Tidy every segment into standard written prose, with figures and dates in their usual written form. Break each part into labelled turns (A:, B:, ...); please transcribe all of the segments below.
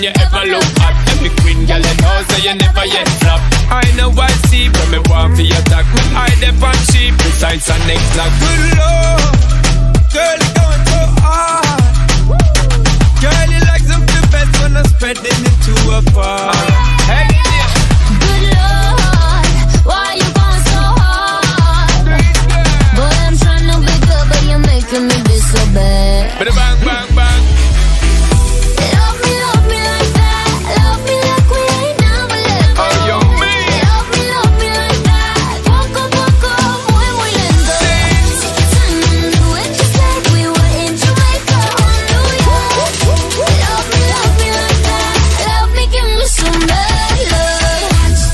A: you ever look at. Every queen girl you know, so you never yet flop. I know I see, but me want for your attack. I dep on cheap, besides and next like good lord. Girl, you going so hard. Girl, you like something best when I'm spreading it to a bar. Hey, yeah.
B: Good lord, why you going so hard? Boy, I'm trying to be good, but you're making me be so bad.
A: Bang, bang, bang.
B: Love me like that. Love me like we ain't never let go.
A: Oh, yo, me.
B: Love me like that. Poco, poco, muy, muy lento. Time to do it just like we were in Jamaica or New York. Love me like that. Love me, give me some bad love.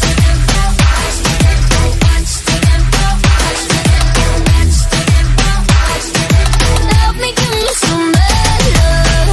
B: Love me, give me some bad love.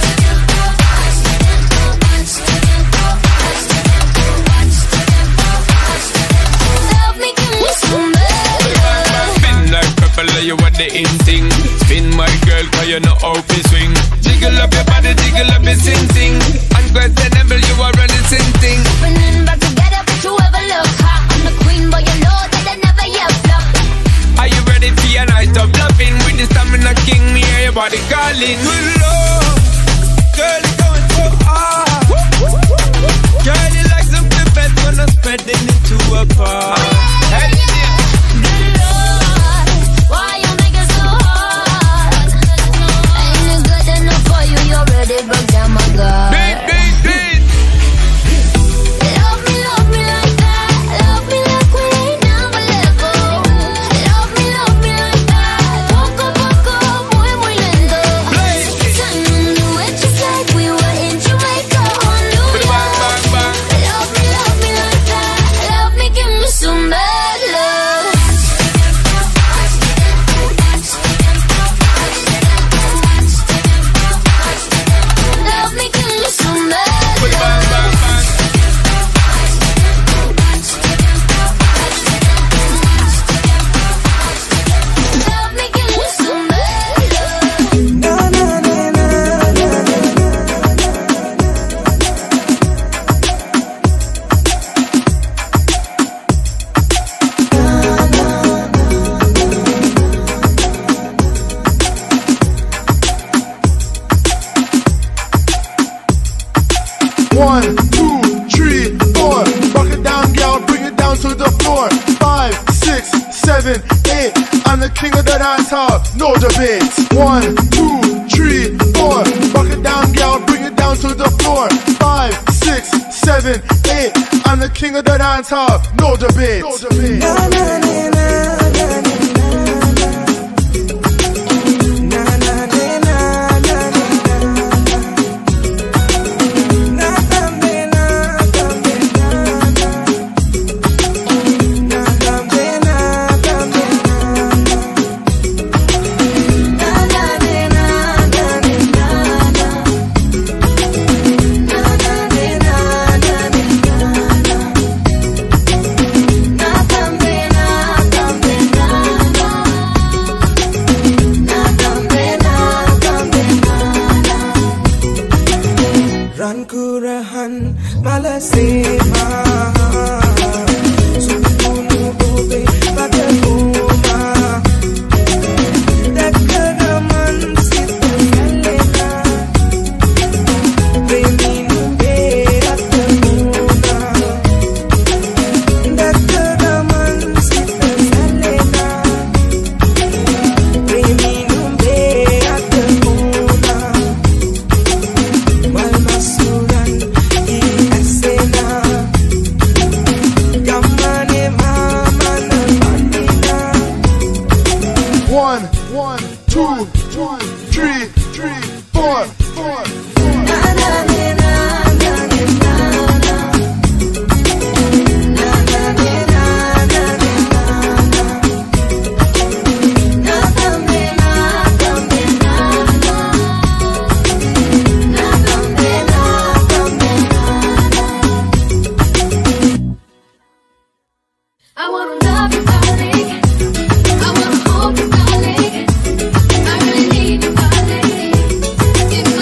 B: Love me, give me some bad love.
A: Spin like purple, you want the in thing. Spin my girl, cause you know how to swing. Jiggle up your body, jiggle up your sing-sing. Unquestionable, you are running sing-sing.
B: Running back together, but you ever look hot. I'm the queen, but you know that I never yet flop.
A: Are you ready for your night of loving? With the stamina king, me hear your body calling. Good lord, girl, you going so hard. Girl, you like something best when I'm spreading it to a bar. Hey, yeah.
B: Good lord, why you make it so hard? Ain't it good enough for you? You already broke down my guard.
A: Beat, beat, beat.
B: Love me like that. Love me like we ain't never let go. Love me like that. Poco, poco, muy, muy lento. Time to do it just like we were in Jamaica or New
A: Bang,
B: York.
A: bang, bang.
B: Love me like that. Love me, give me some bad love. Love me, give me some bad
A: Bang,
B: love.
A: bang, bang.
B: Love me, give me some bad love.
C: One, two, three, four. Rock it down, girl, bring it down to the floor. 5, 6, 7, 8. I'm the king of the dance hall, no debate. 1, 2, 3, 4. Rock it down, girl, bring it down to the floor. 5, 6, 7, 8. I'm the king of the dance hall, no debate. No debate.
D: Rankurahan malasima Supuno obe pagkakuma Dagkaraman sita kalena Premino berat kamuna Dagkaraman sita kalena Premino berat kamuna Malmasuran di esena Gamane mama na patina
C: 1, 2, 3, 4, 4.
D: Na na na na na na na Na na na na na Na tambe na tambe na Na tambe na tambe na
B: I wanna love you, darling. I wanna hold you, darling. I really need you, darling.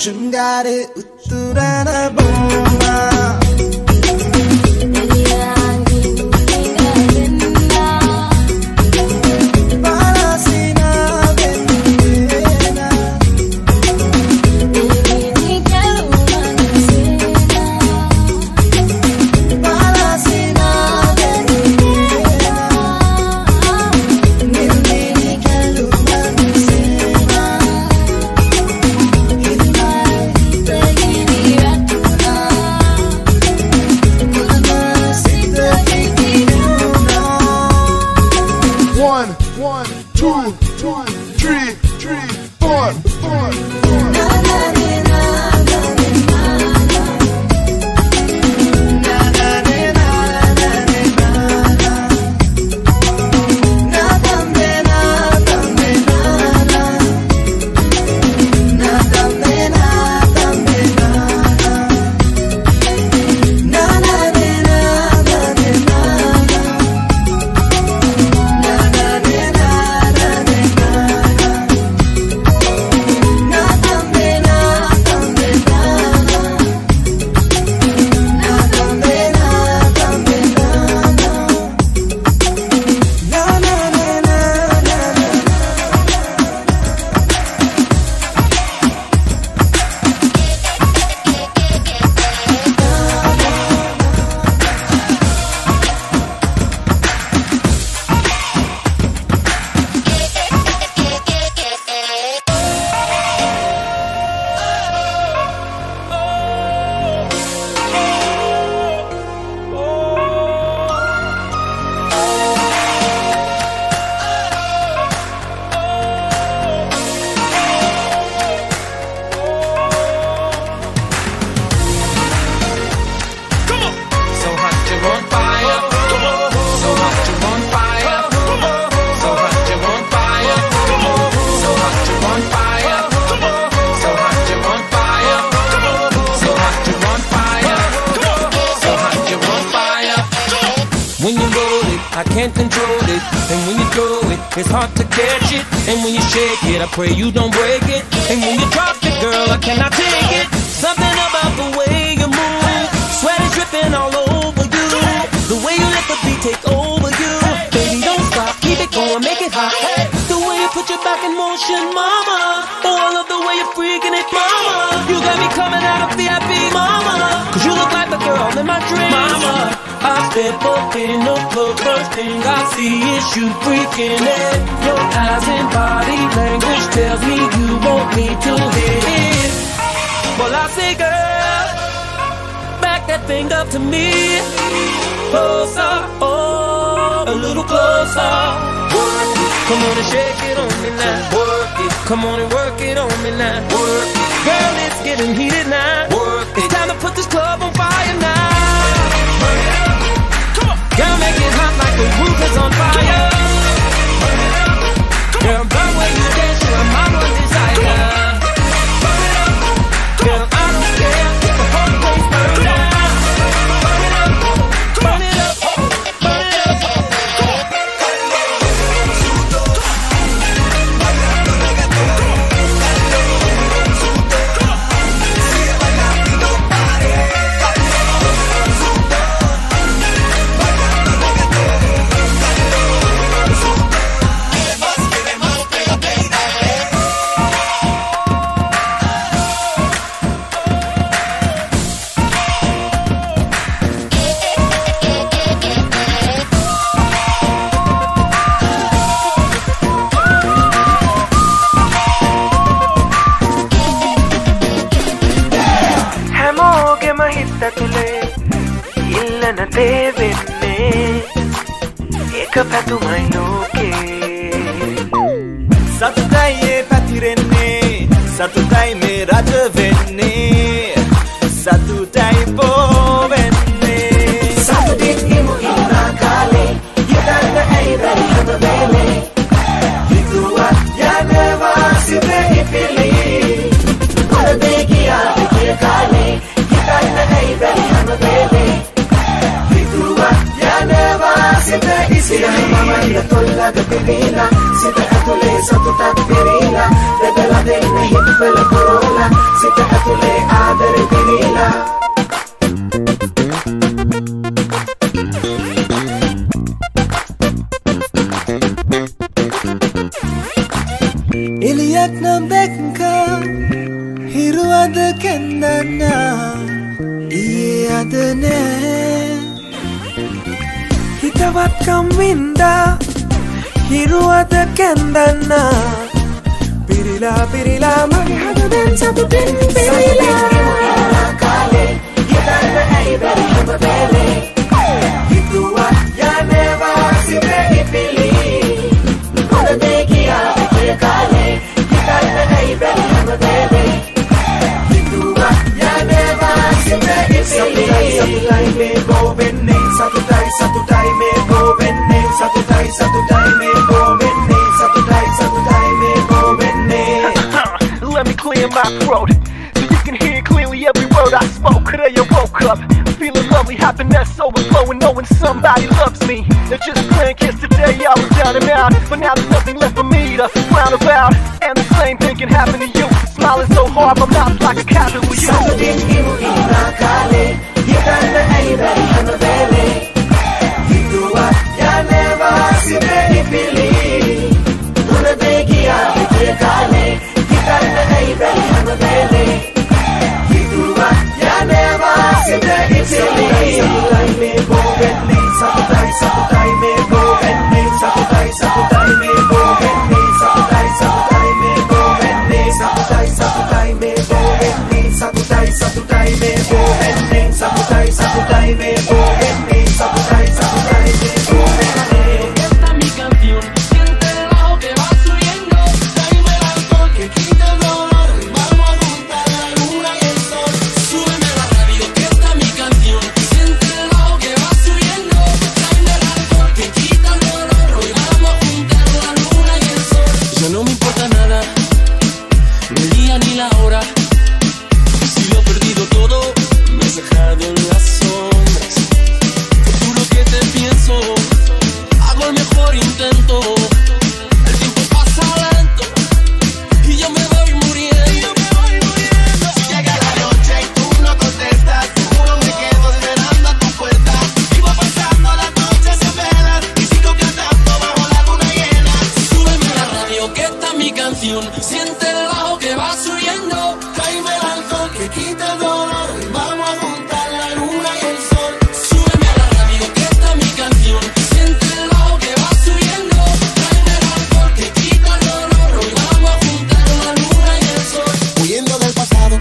E: Shungare Utturana Bomba
A: It's hard to catch it, and when you shake it, I pray you don't break it. And when you drop it, girl, I cannot take it. Something about the way you move, sweat is dripping all over you. The way you let the beat take over you, baby, don't stop, keep it going, make it hot. The way you put your back in motion, mama. Oh, I love the way you're freaking it, mama. You got me coming out of VIP, mama. Cause you look like the girl in my dreams, mama. I step up in the club, first thing I see is you freaking it. Your eyes and body language tells me you want me to hit it. Well, I say, girl, back that thing up to me. Closer, oh, a little closer. Work it, come on and shake it on me now. Work it, come on and work it on me now. Work it, girl, it's getting heated now. Work it, it's time to put this club on fire now. Girl, make it hot like the roof is on fire. Girl, burn when you dance, you're my one desire. Girl, I don't care if the whole place burn down. Burn it up, burn it up, burn it up.
E: Satukai patirenne, satukai me rajavenne, satutai povenne. Satudik imu inakale, yidana aibari hamavele. Hidua yaneva sibe ipili, parabeki aapike kale, yidana aibari hamavele. Hidua yaneva sibe ipili, mama ya tola gabi kenana iye adene hitabat kaminda hiru ada kendana pirila magi hada dan satu pin pirila kale kita ay beri mabele hitua ya never si be pili kona deki ave kale kita ay beri mabele hitua ya never si be pili satu tay me go benne satu tay me go benne satu tay me go benne satu tay me go benne.
F: Let me clear my throat so you can hear clearly every word I spoke. Today I woke up feeling lovely, happiness overflowing, knowing somebody loves me. They're just playing kids today, I was down and out, but now there's nothing left for me to frown about. And the same thing can happen to you. Smiling so hard, my mouth's like a cabin with you.
G: Siente el bajo que va subiendo, tráeme el alcohol que quita el dolor y vamos a juntar la luna y el sol. Súbeme a la radio que esta es mi canción. Siente el bajo que va subiendo, tráeme el alcohol que quita el dolor y vamos a juntar la luna y el sol.
H: Huyendo del pasado,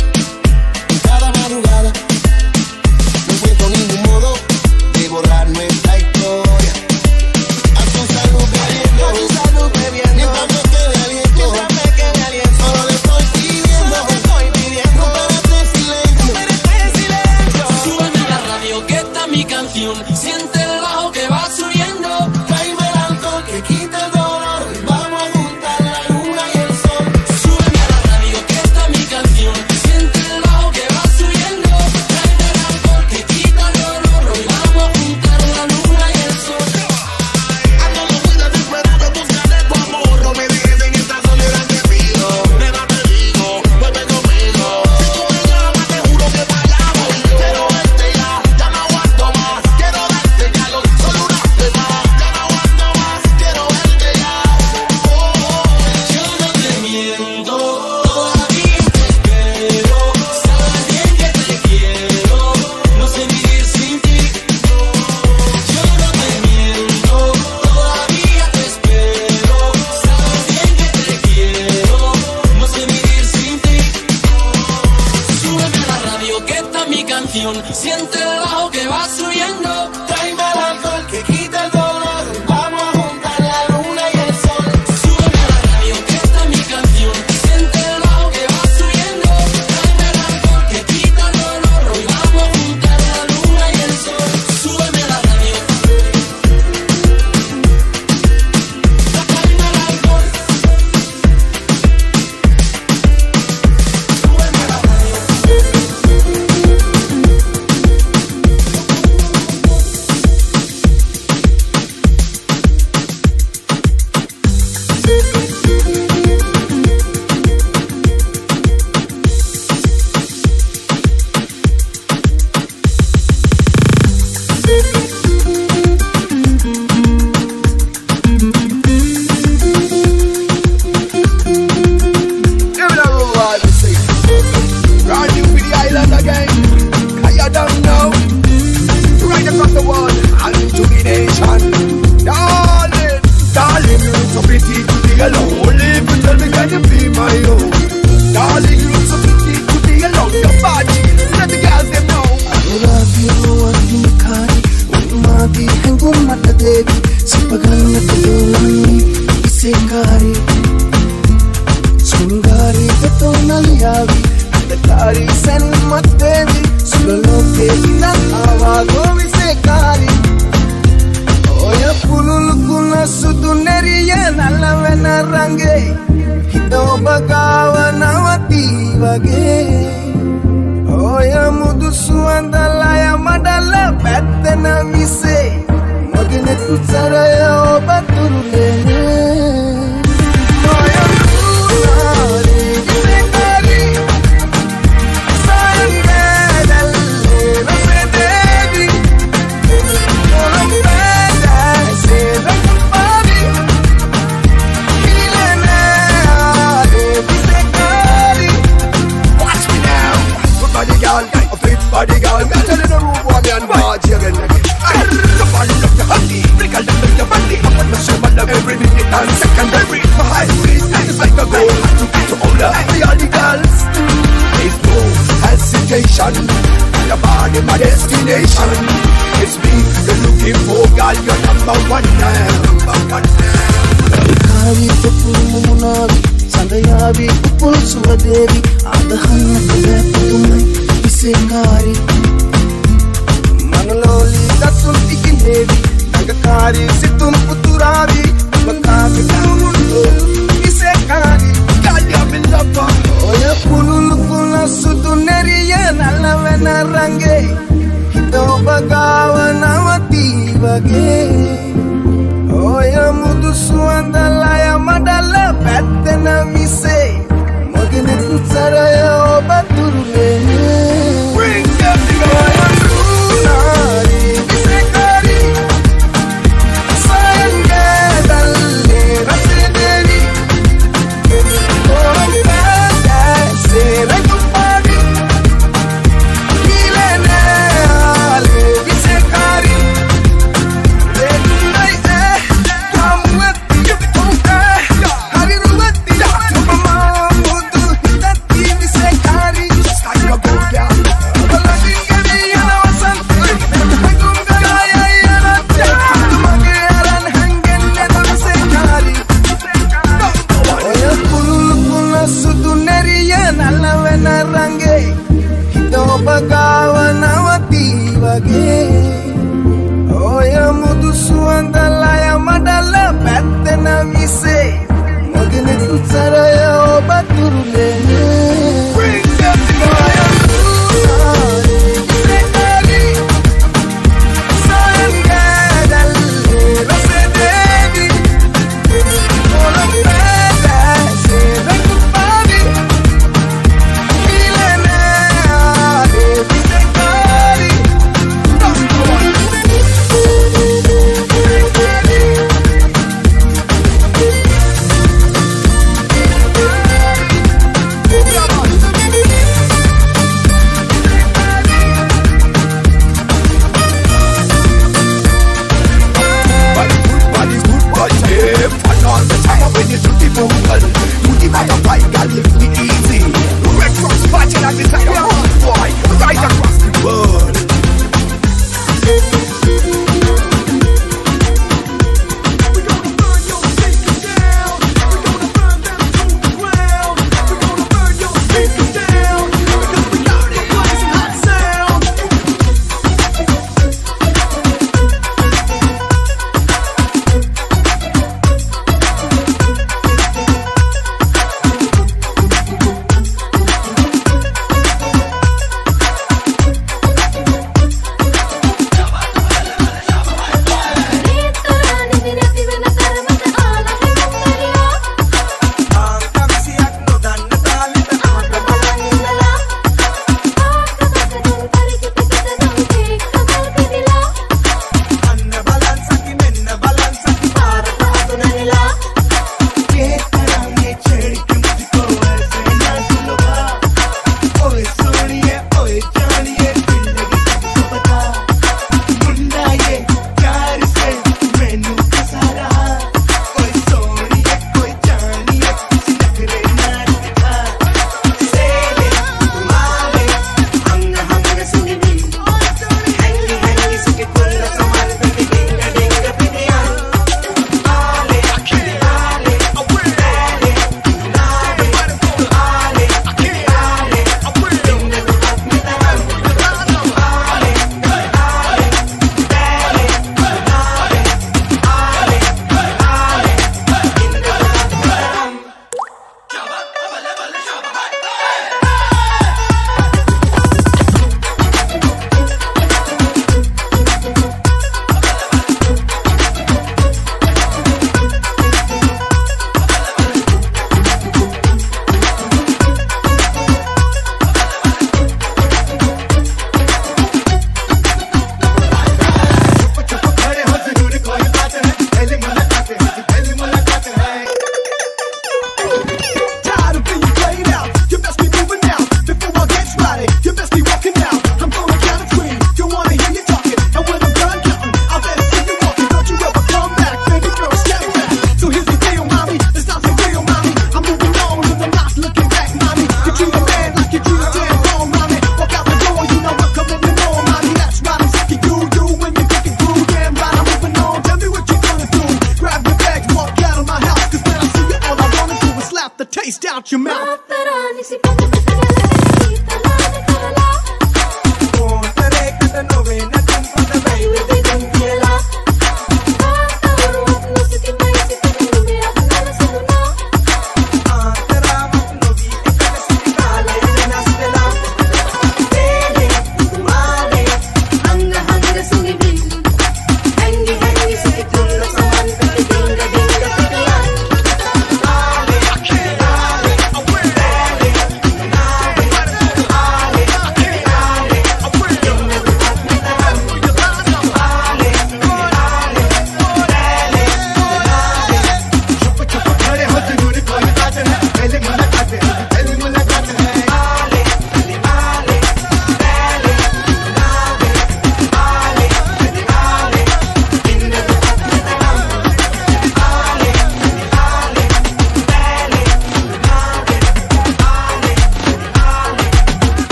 H: en cada madrugada, no encuentro ningún modo de borrar nuestra historia. A tu salud bebiendo, mientras me quede aliento, solo le estoy pidiendo, no pares de silencio.
G: Súbeme a la radio que esta es mi canción. Siente el bajo que va subiendo, tráeme el alcohol que quita el dolor y vamos a juntar la luna y el sol. Súbeme a la radio que esta es mi canción. Siente el bajo que va subiendo, tráeme el alcohol que quita el dolor y vamos a juntar la luna y el sol.
H: Ando no cuida de pero te buscaré tu amor. No me dejes en esta soledad que pido. Nena te digo, vuelve conmigo. Si tú me llamas te juro que para allá voy. Quiero verte ya, ya no aguanto más. Quiero darte ya lo solo una vez más. Ya no aguanto más, quiero verte ya.
G: Yo no te miento, todavía te espero. Sabes bien que te quiero, no sé vivir sin ti. Yo no te miento, todavía te espero. Sabes bien que te quiero, no sé vivir sin ti. Súbeme a la radio que esta es mi canción. Siente el bajo que va subiendo, tráeme el alcohol que quita el dolor. Vamos a juntar la luna y el sol. Súbeme a la radio que esta es mi canción. Siente el bajo que va subiendo, tráeme el alcohol que quita el dolor. Y vamos a juntar la luna y el sol. Súbeme a la radio. Tráeme el alcohol. Súbeme a la radio.
H: Visekari sen mateni solo lo que inakawa go Visekari Oya pulul kuna suduneriya nalavena range Hito bagawa nawati vage Oya mudu suandalaya madala battana mise Magine tutsaraya obaturulene Oya kunari Visekari Sayangadalle rasedevi Olam bada seda kumpari Hilene ade Visekari
I: Watch me now. Good body girl, a fit body girl. Me tell you the room boy, me and party again. The body of your honey, wrinkle them with your body. I want to show my love every minute and second. Every my high waist is like a goal. To get to older, we all the girls. There's no hesitation. Your body, my destination. It's me you're looking for, girl. You're number one now. Number one now.
H: Kari tepul mumunavi sandayavi upul suvadevi adahanna kaletumai Visekari Mangaloli dasun ikinevi nagakari situm puturavi bakavi kamundo Visekari
I: I'm in love.
H: Oya pulul kuna suduneriya nalavena range Hito bagawa nawati vage Oya mudu suandalaya madala battana mise Magine tutsaraya obaturulene
I: Bring them
H: Oya kunari Visekari Sayangadalle rasedevi Olam bada seda kumpari Hilene ale Visekari Visekari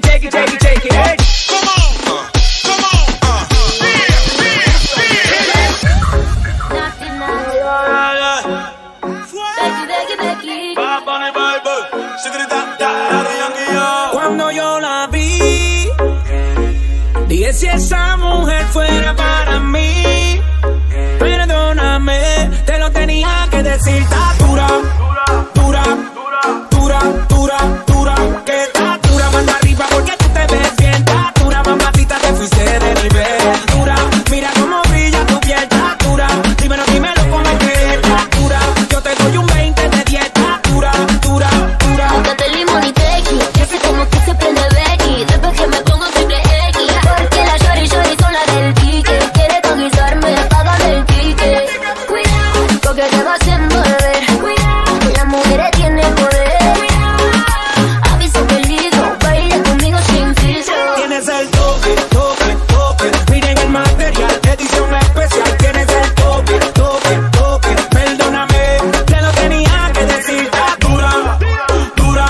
J: shake it, shake it, shake it. Hey.
G: Come on, come on,
J: Cuando yo la vi, dije si esa mujer fuera para mí. Perdóname, te lo tenía que decir. Está dura, dura, dura, dura, dura. Que está dura, manda arriba porque tú te ves bien. Está dura, mamacita, te fuiste de nivel. Dura, mira cómo brilla tu piel. Está dura, dímelo, dímelo cómo es que está dura. Yo te doy un 20 de 10. Está dura, dura, dura.
B: Búscate limón y tequi, que sé como que se prende Becky. Después que me pongo triple X, porque la shorty son la del pique. Quiere conquistarme, págame el ticket. Cuidado, porque te vas a envolver. Cuidado, las mujeres tienen poder. Cuidado, aviso peligro, baila conmigo sin filtro.
J: Tienes el toque, toque, toque. Miren el material, edición especial. Tienes el toque, toque, toque. Perdóname, te lo tenía que decir. Está dura, dura,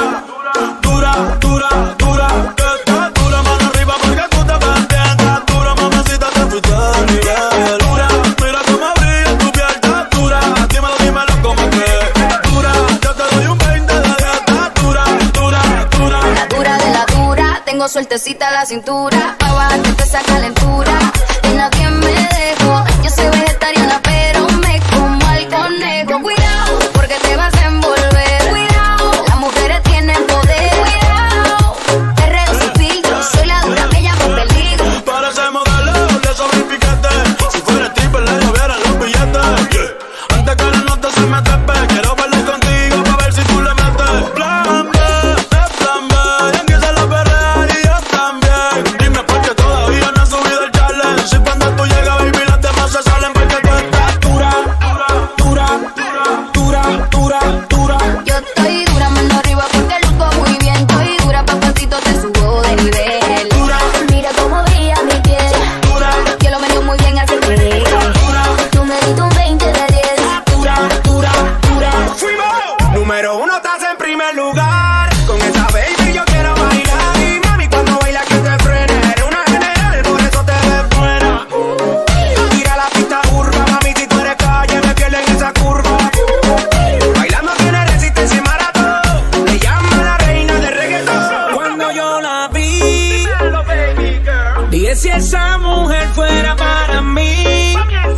J: dura, dura, dura.
G: que está dura, mano arriba porque tú te ves bien. Está dura, mamacita, te fuiste del nivel. Dura, mira cómo brilla tu piel. Está dura, dímelo, dímelo cómo es que dura. Yo te doy un 20 de 10. Está dura, dura, dura.
B: La dura de la dura, tengo sueltecita la cintura. Pa' bajarte esa calentura, de nadie me dejo. Yo soy vegetariana pero me como al conejo. Cuidado, porque te vas a envolver. Cuidado, las mujeres tienen poder. Cuidado, perreo sin filtro, soy la dura, me llamo peligro.
G: Para ese modelo le sobra el piquete. Si fuera stripper le llovieran los billetes. Yeah. Antes que la nota se me tepe, quiero bailar contigo pa' ver si tú le metes. Plan B, es plan B. Empieza la perrea y yo también. Dime por qué todavía no has subido el challenge. Si cuando tú llegas, baby, las demás se salen porque tú estás
J: Dura, dura, dura, dura, dura.
B: Yo estoy dura, mano arriba porque luco muy bien. Estoy dura, papacito, te subo de nivel. Mira cómo brilla mi piel. Yo lo meneo muy bien al frente. Tú me diste un 20 de 10.
J: Dura, dura, dura. Número 1 estás en primer lugar. Con esa baby yo quiero bailar. Y mami, cuando baila que te frene. Eres una general, por eso te ves buena. Tira la pista curva, mami, si tú eres calle, me pierdo en esa curva. Bailando tiene resistencia y maratón. Le llama la reina del reggaetón. Cuando yo la vi, dije si esa mujer fuera para mí.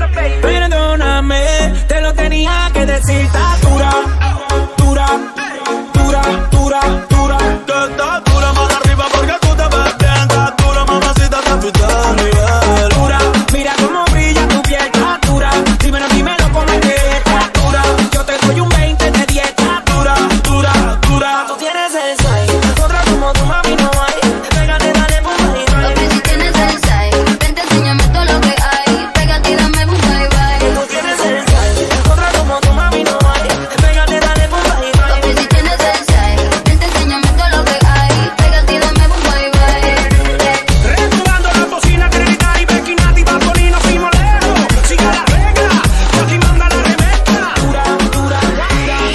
J: Perdóname, te lo tenía que decir. Está dura, dura, dura, dura, dura.
G: que está dura, mano arriba porque tú te ves bien. Está dura, mamacita, te fuiste del nivel.
J: Dura, mira cómo brilla tu piel. Está dura, dímelo, dímelo cómo es que está dura. Yo te doy un 20 de 10. Está dura, dura, dura. Tú tienes el swing, otra como tu mami no hay. Pégate, dale, pues bye,
B: Papi, si tienes el side, vente, enséñame todo lo que hay. Pégate y dame un bye bye.
J: Tú tienes el swing, otra como tu mami no hay. Pégate, dale, pues bye,
B: Papi, si tienes el side, vente, enséñame todo lo que hay. Pégate y dame un bye bye.
J: Retumbando la bocina, Trinidad y Becky, Nati, Bad Bunny, nos fuimos lejos. Sigue la regla, aquí manda la remezcla. Dura, dura, dura.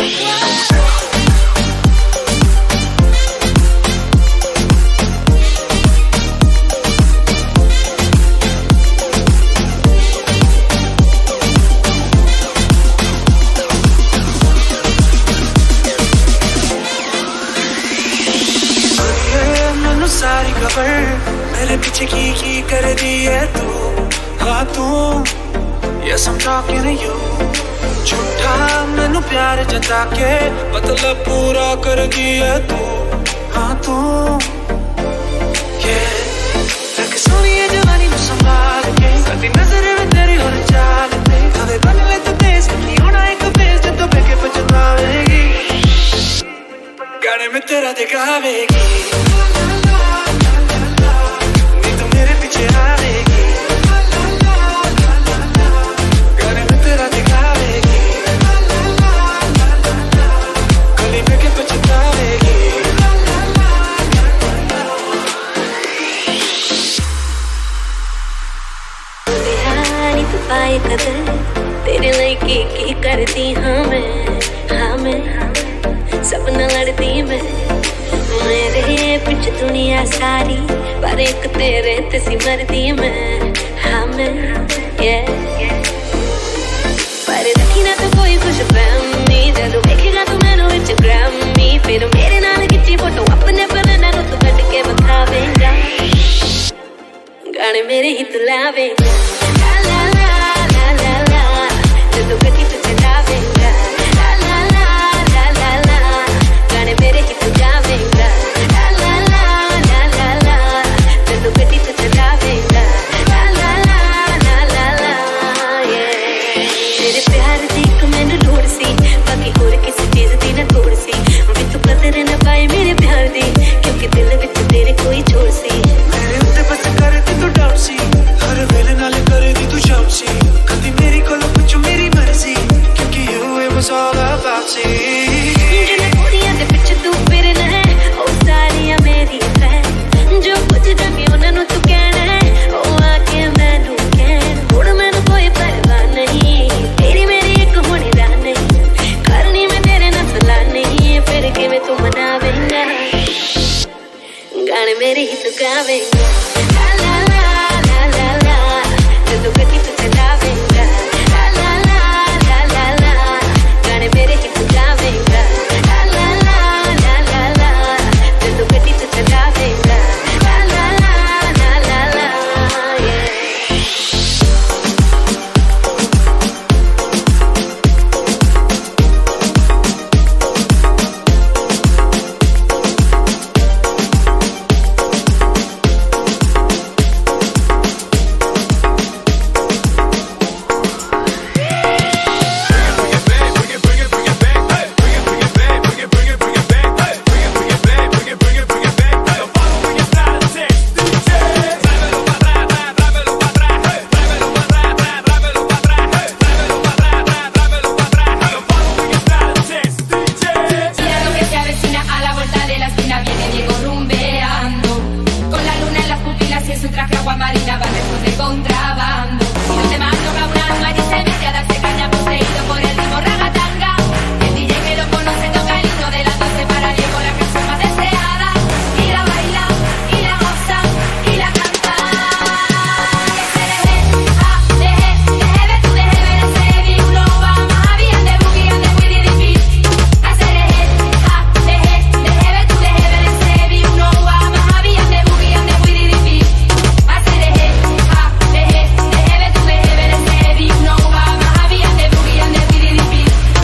E: मैनू सारी खबर मेरे पीछे की कर दी है तू हाँ तू Yes I'm talking to you झूठा मैनू प्यार जता के मतलब पूरा कर दी है तू हाँ तू Yeah रख सोनी है जवानी में संभाल के कभी नजर में तेरी और चाल पे हमें बन ले तो तेज की होना एक बेस जब तो बेके पछतावेगी गाने में तेरा दिखावेगी नहीं तो मेरे पीछे आवेगी गाने में तेरा दिखावेगी गली में के पछतावेगी
B: बिहारी तो पाए कदर तेरे लड़की की करती हाँ मैं सपना लड़ती मैं मेरे पीछे दुनिया दुनिया सारी पर एक तेरे ते सी मरदी मैं हाँ मैं पर रखी ना तो कोई खुश फैमी जदों देखेगा तू मैनू इंस्टाग्रामी फिर मेरे नाल खिच्ची फोटो अपने फलना नु तू कट के बखावेगा गाने मेरे ही तू लावेगा ला ला ला ला ला ला जदों कटी तू चलावेगा ला ला ला ला ला ला गाने मेरे ही तू गावेगा ला ला ला ला ला ला जदों कटी तू चलावेगा ला ला ला ला ला ला तेरे प्यार दी एक मैनू लोड़ सी बाकी होर किसी चीज दी ना तोड़ सी भी तू कदर ना पाए मेरे प्यार दी क्योंकि दिल विच तेरे कोई छोड़ सी
K: मेरे उत्ते बस कर दी तू डाउट सी हर वेले नाल कर दी तू शाउट सी कदी मेरी कोलों पुछो मेरी मर्जी क्योंकि you it was all about see
B: जिन्हें कुड़ियां दे पिछ तू फिरना है ओ सारियां मेरी फैन जो कुछ जमी उन्हां नू तू कहना है ओ आके मैनू कहन हुण मैनू कोई परवाह नहीं तेरी मेरी एक होने दा नहीं करनी मैं तेरे नाल सलाह नहीं फिर किवें तू मनावेंगा गाने मेरे ही तू गावेंगा ला ला ला ला ला ला जदों कटी तू चलावेंगा ला ला ला ला ला ला गाने मेरे ही तू गावेंगा ला ला ला ला ला ला जदों कटी तू चलावेंगा ला ला ला ला ला ला
L: Mira lo que se avecina a la vuelta de la esquina, viene Diego rumbeando. Con la luna en las pupilas y en su traje agua marina va lejos de contrabando. Y los demás toca un alma y se mete a darse caña poseído por el ritmo ragatanga. El DJ que lo conoce toca el himno de las 12 para Diego, la canción más deseada. Y la baila, y la goza, y la canta. Que se deje, ah, deje, deje, tú deje ver ese vi, uno va más bien de boogie and de widdy dee hacer deje, ah, deje, deje, tú deje ver ese vi, uno va más bien de boogie and de widdy dee hacer deje, ah, deje, deje, tú deje ver ese vi, uno va más bien de boogie and de widdy dee.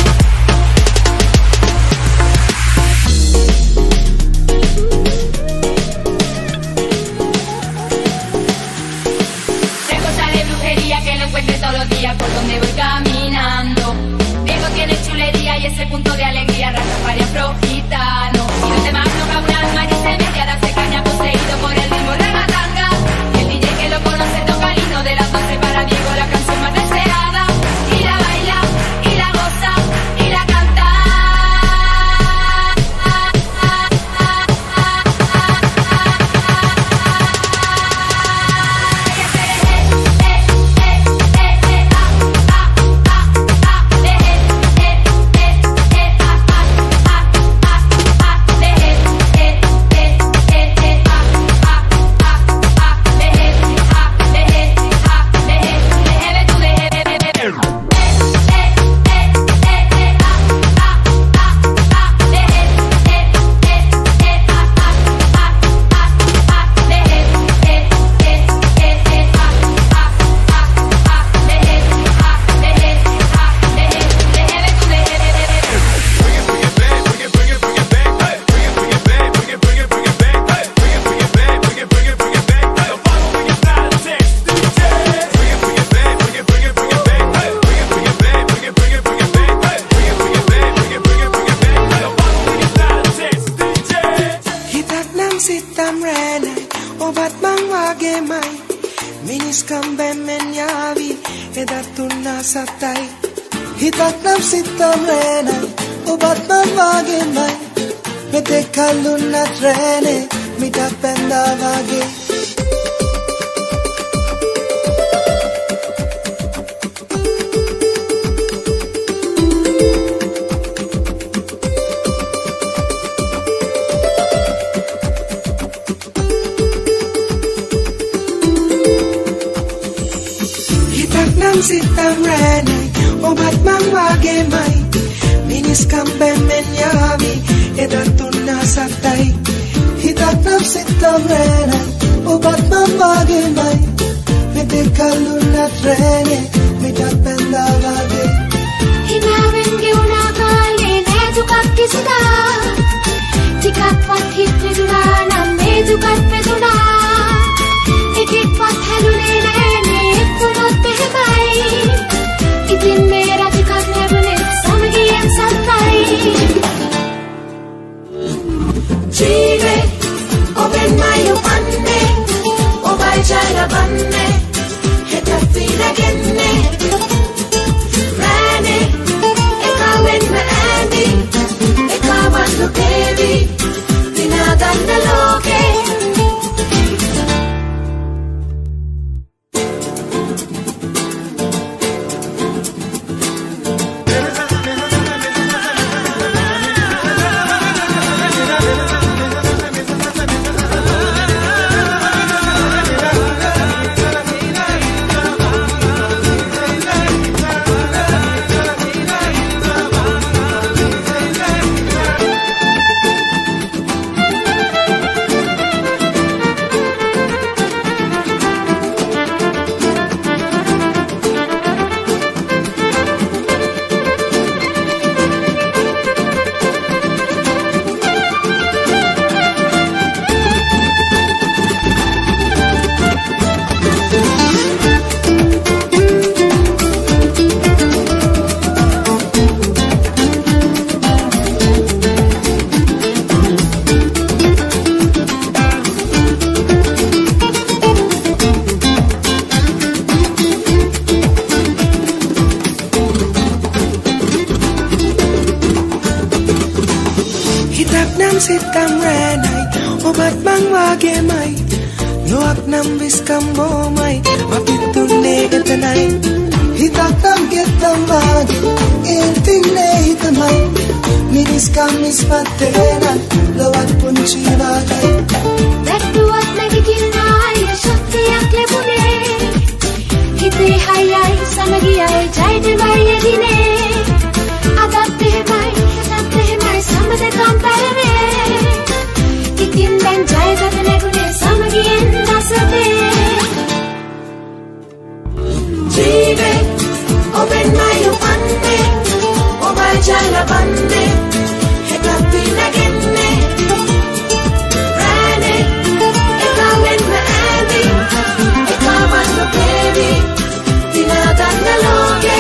L: Qué cosa de brujería que lo encuentre todos los días por donde voy caminando. Diego tiene chulería y ese punto de alegría, Rastafari afrogitano. Y los demás toca un alma y se mete a darse caña poseído por el ritmo ragatanga. Y el DJ que lo conoce toca el himno de las 12 para Diego, la canción más deseada. Y la baila, y la goza, y la canta. Que se deje,
K: satai Hitak nam sitam renai Obat man wage mai Mete kalun na trene Mita penda wage nam sitam rene obat mang wage mai minis kambe men yavi edatun na satai hitak nam sitam rene obat mang wage mai mete kalun na trene mita penda wage
B: hinawen geuna kale ne dukat kisada tikat pathit peduna nam me dukat peduna ekik path halune ne punot behai itin mera dukat nebune samgiyan satai
E: Jive oben mayo panne obai jala banne heta fina genne rane ekawen me andi ekawan lo baby dinadan na loke
K: sitam renai obat bang wage mai nuak nam viskam bo mai apitune etanai hitakam getam wage enting ne hitamai minis kamis patena lawat punchi wage
B: Bettuat nagikinay shaktiyak lebune hite hayay sanagiyay jayde mayedine adatte mai samade kamparame itin dan jaydat lebune samagiyen nasate
E: Jive oben mayo panne obai jala banne heta fina genne rane ekawen me andi ekawan lo baby dinadan na loke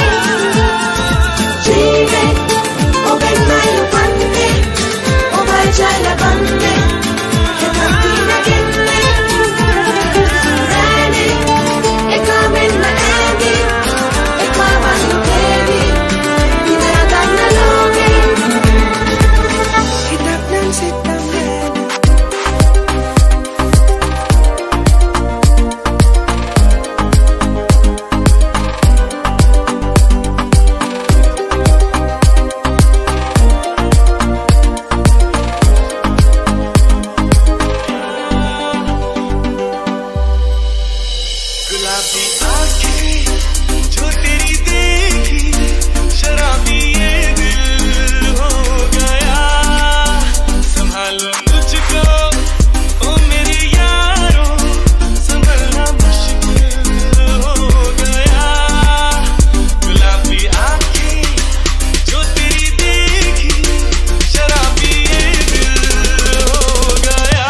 E: Jive oben mayo panne obai jala banne heta fina genne rane ekawen me andi ekawan lo baby dinadan na loke
K: hitak nam sitam renai
G: गुलाबी आंखें जो तेरी देखी शराबी ये दिल हो गया संभालो मुझको ओ मेरे यारों संभलना मुश्किल हो गया गुलाबी आंखें जो तेरी देखी शराबी ये दिल हो गया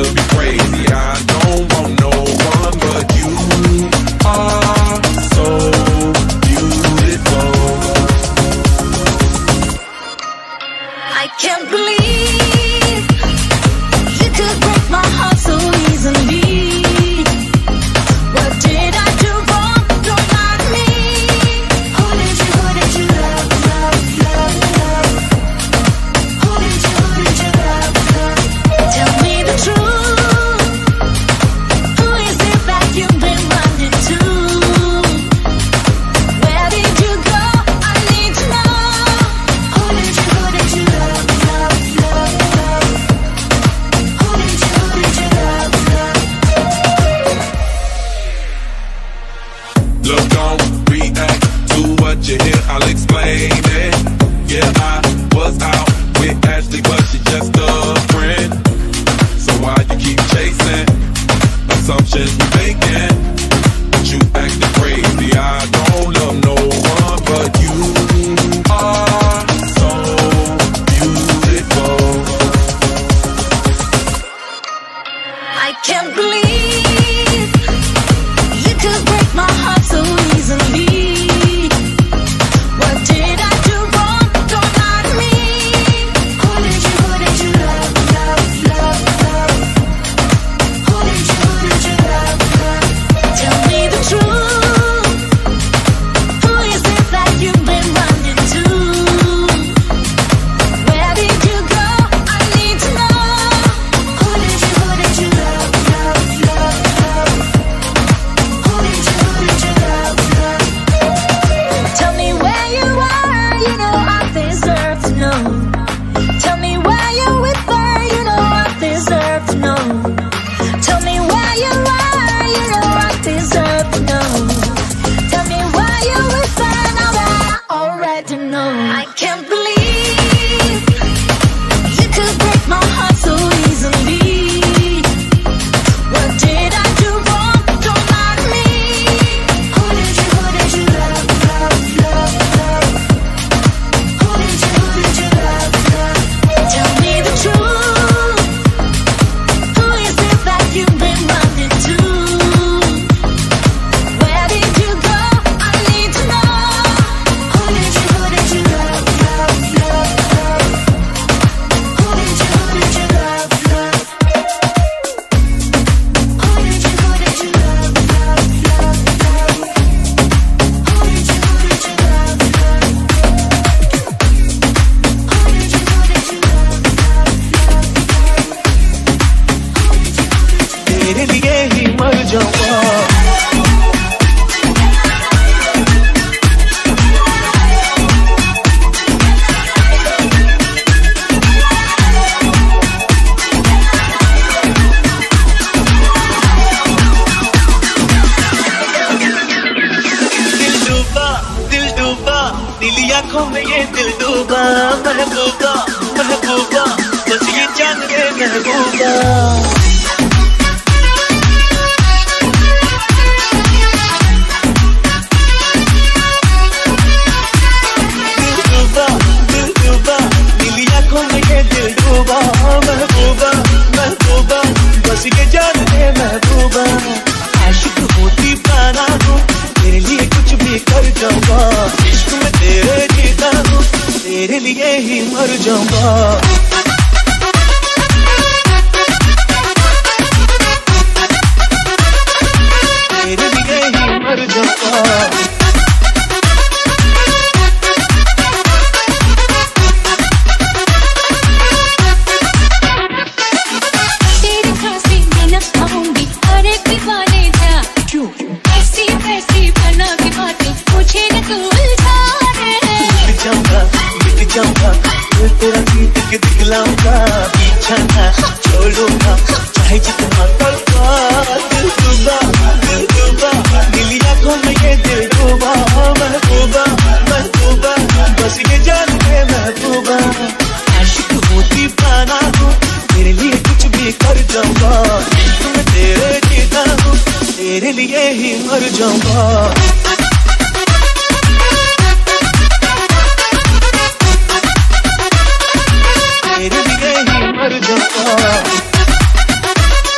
M: drive me crazy. I don't want no one but you. Are so beautiful.
B: I can't believe you could break my heart so easily. What did I do wrong? Don't mind me. Who did you love, love, love, love? Who did you love, love? Tell me the truth. Who is it that you've been running to? Where did you go? I need to know. Who did you love, love, love, love? Who did you love, love?
M: Look, don't react to what you hear, I'll explain it. Yeah, I was out with Ashley, but she just a friend. So why you keep chasing assumptions you making? But you acting crazy. I don't love no one but you. Are so beautiful.
B: I can't believe you could break my heart so easily. What did I do wrong? Don't mind me. Who did you love, love, love, love? Who did you love, love? Tell me the truth. Who is it that you've been running to? Where did you go? I need to know. Who did you love, love, love, love? Who did you love, love? Tell me where you are, you know I deserve to know. Tell me where you're with her, you know I deserve to know. Tell me where you are, you know I deserve to know. Tell me where you're with her, now that I already know. I can't believe you could break my heart so easily. What did I do wrong? Don't mind me. Who did you love, love, love, love? Who did you love, love? Tell me the truth. Who is it that you've been running to? Where did you go? I need to know. Who did you love, love, love, love? Who did you love, love? Who did you love, love, love, love? Who did you love, love?
F: तेरे लिए ही मर जाऊंगा दिल डूबा नीली आंखों में ये दिल डूबा महबूबा महबूबा बस ये जान रे महबूबा नीली आंखों में ये दिल डूबा महबूबा महबूबा बस ये जान रे महबूबा आशिक होती पाना हूँ तेरे लिए कुछ भी कर जाऊंगा इश्क में तेरे जीता हूँ तेरे लिए ही मर जाऊंगा तेरे लिए ही मर जाऊंगा
B: तेरे खासे मैं न पाऊंगी हर एक दीवाने जा क्यों ऐसी वैसी बना के बातें मुझे न तू उलझा रे
F: मिट जाऊंगा मैं तेरा गीत के दिखलाऊंगा पीछा ना छोड़ूंगा चाहे जितना तड़पा दिल डूबा नीली आंखों में ये दिल डूबा महबूबा महबूबा बस ये जान है महबूबा आशिक होती पाना हूँ तेरे लिए कुछ भी कर जाऊंगा इश्क में तेरे जीता हूँ तेरे लिए ही मर जाऊंगा तेरे लिए ही मर जाऊंगा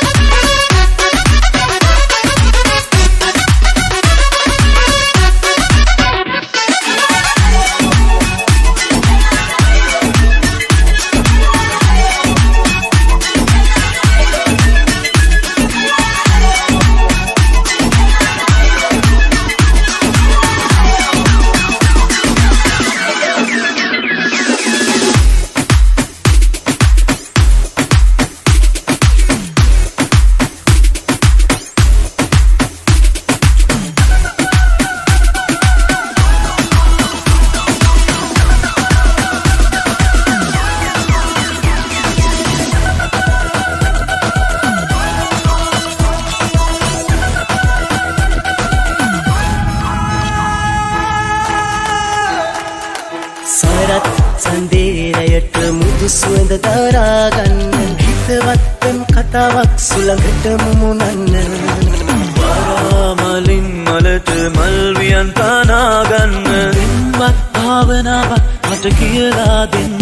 K: මුදු සුවඳ දරාගන්න හිතවත්වම් කතාවක් සුළඟට මුමුණන්න
N: මලින් මලට මල්වියන් තනාගන්න ඉන්වත් භාවනාවක් මට කියලා දෙන්න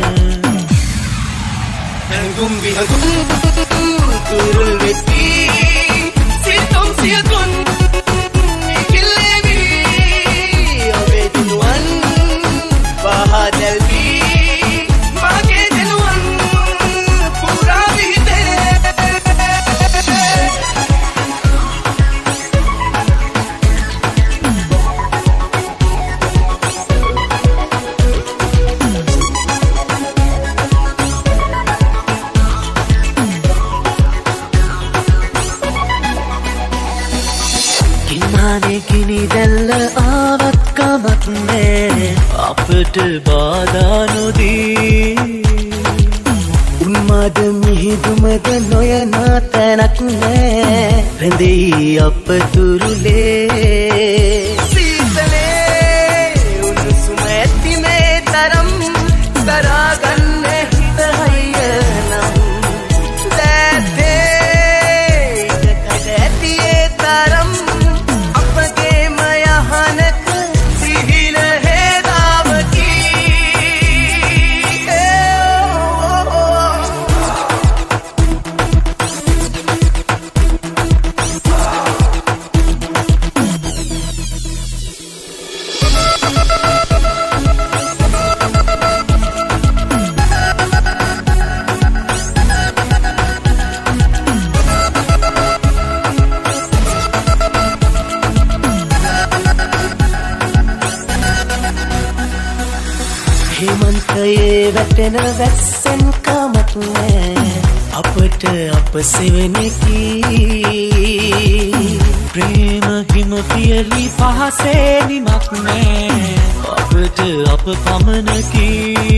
K: හැඟුම් විහඟුම් තුරුල් වෙති සිතුම් සියතුන් නිකිල්ලෙවි ඔබේ දිනුවන් පහදල්වි මගේ දිනුවන් පුරා විහිදේ
N: කිනි දැල්ල ආවත් කමක් නෑ අපට බාධා නොදී
K: උන්මාද මිහිදුමද නොයනා තැනක් නෑ රැඳෙයි අප තුරුලේ සීතලේ උණුසුම ඇති මේ තරම් දරාගන්න හිත හයිය නම් දැතේ ඉඩකඩ ඇති ඒ තරම් වැටෙන වැස්සෙන් කමක් නෑ අපට අප සෙවණකි ප්‍රේම හිම පියලි පහසේ නිමක් නෑ අපට අප පමණකි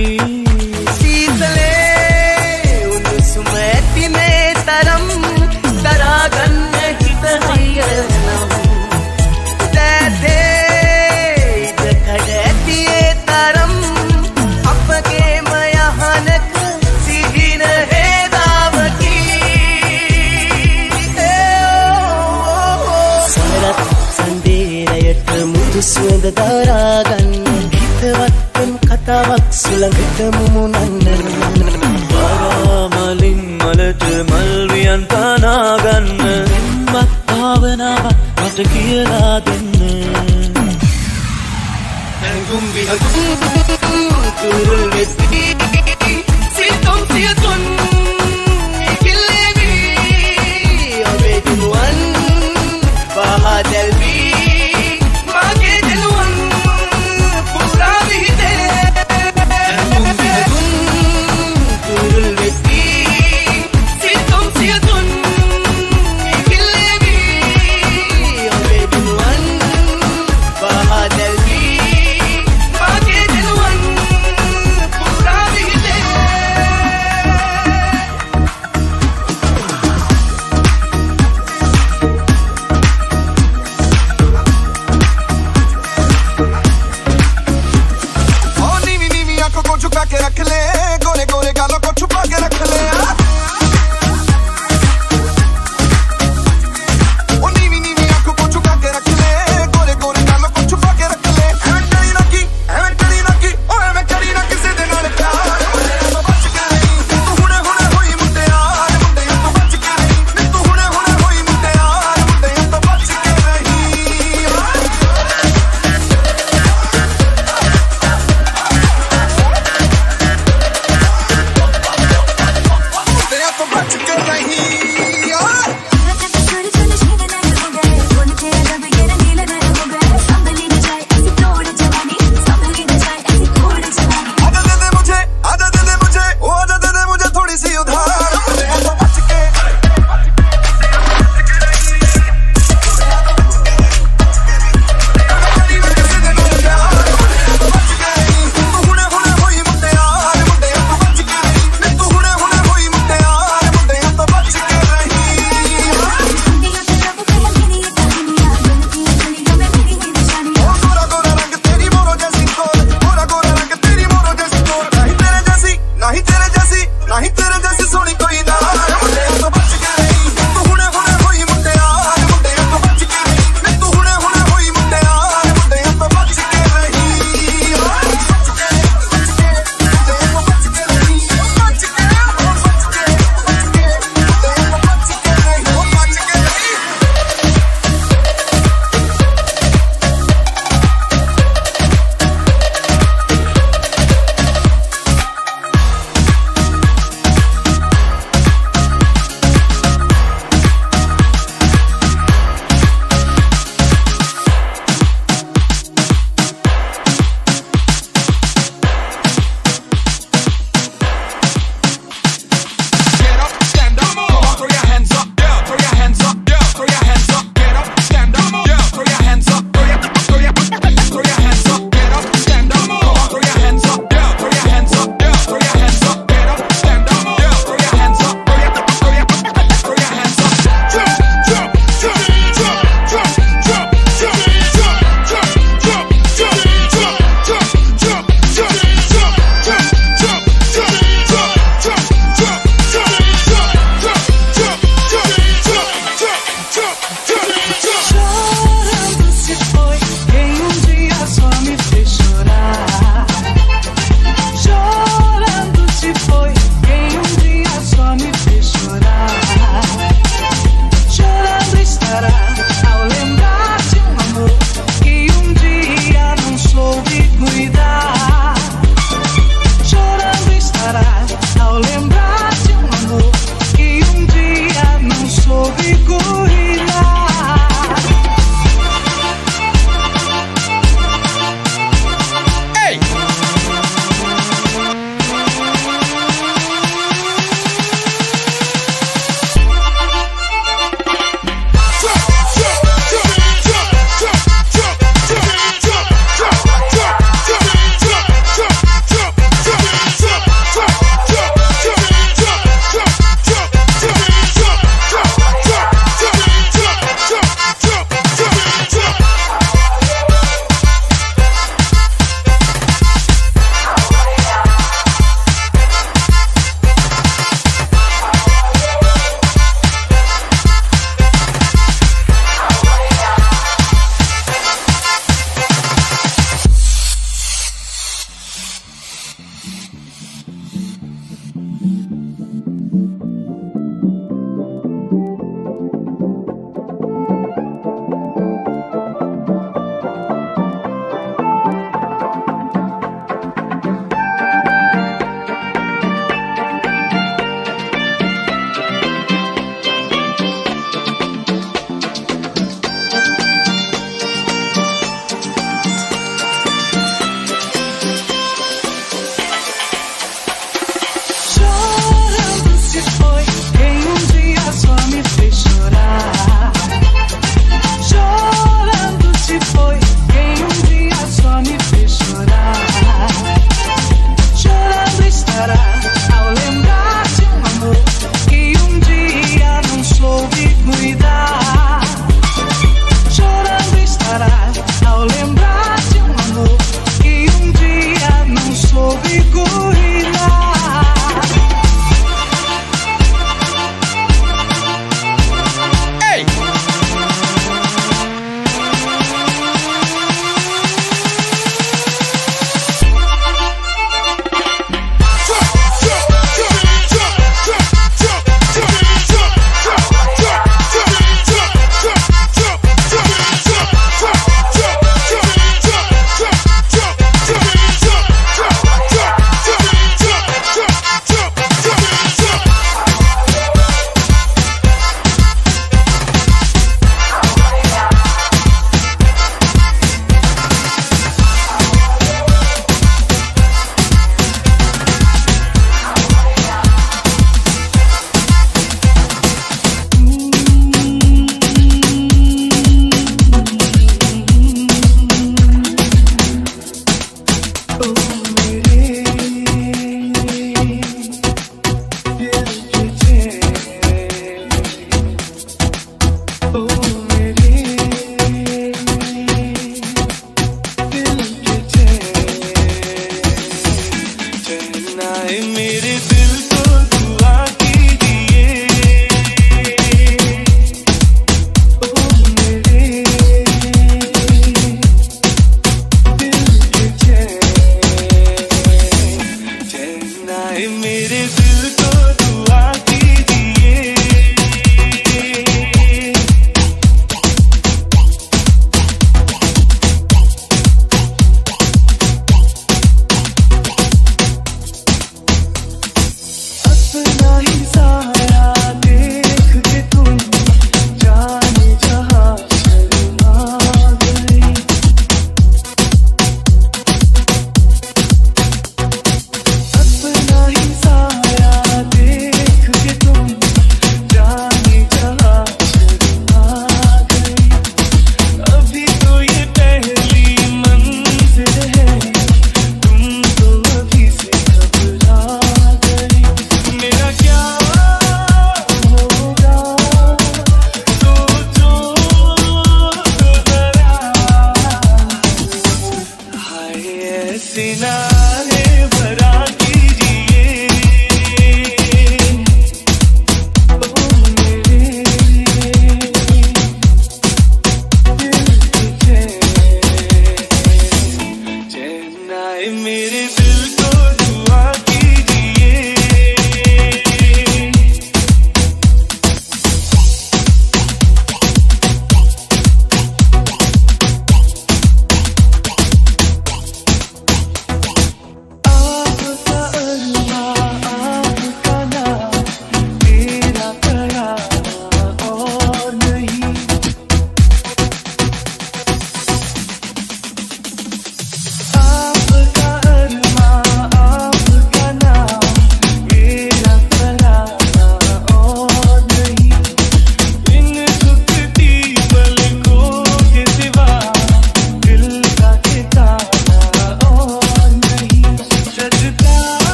K: සීතලේ උණුසුම ඇති මේ තරම් දරාගන්න හිත හයිය නම් දැතේ ඉඩකඩ ඇති ඒ තරම් සුවඳ දරාගන්න හිතවත්වම් කතාවක් සුළඟට මුමුණන්න
N: මලින් මලට මල්වියන් තනාගන්න ඉන්වත් භාවනාවක් මට කියලා දෙන්න
K: හැඟුම් විහඟුම් තුරුල් වෙති සිතුම් සියතුන් නිකිල්ලෙවි ඔබේ දිනුවන් පහදල්වි cuidar. Chorando estará ao lembrar de um amor que um dia não soube cuidar.
A: Hey!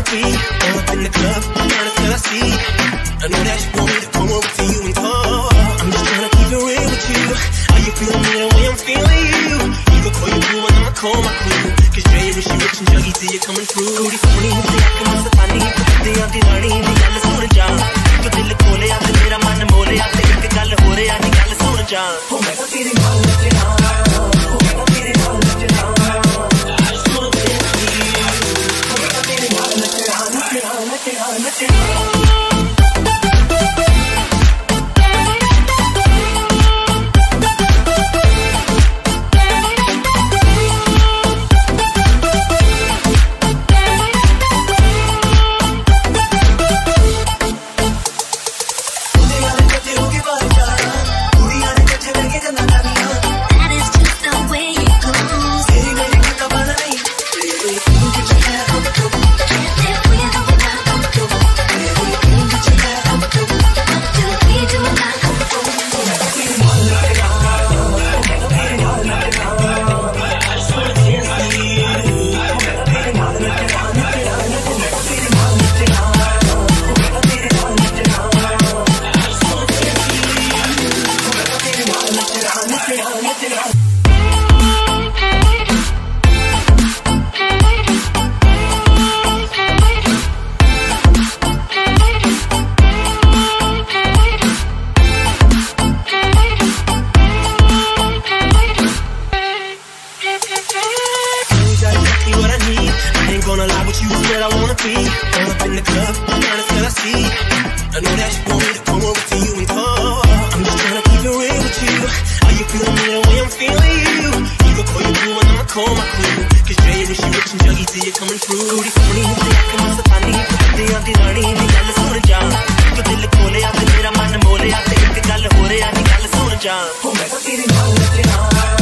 J: feet, all up in the club, trying to tell I see. I know that you want me to come over to you and talk. I'm just trying to keep it real with you. How you feeling me the way I'm feeling you? You can call your boo and I'ma call my crew. Cause Jay when she rich and juggy, see you coming through. Thodi soni se aake mas pani, te aati rani di gall sun ja. Jo dil khole ya te mera man mole ya te ek gall ho re ya di gall sun ja. Oh main to teri naal nachna, oh main to teri naal nachna. I just wanna be with you. Oh main to teri naal nachna, nachna, nachna, nachna. Oh,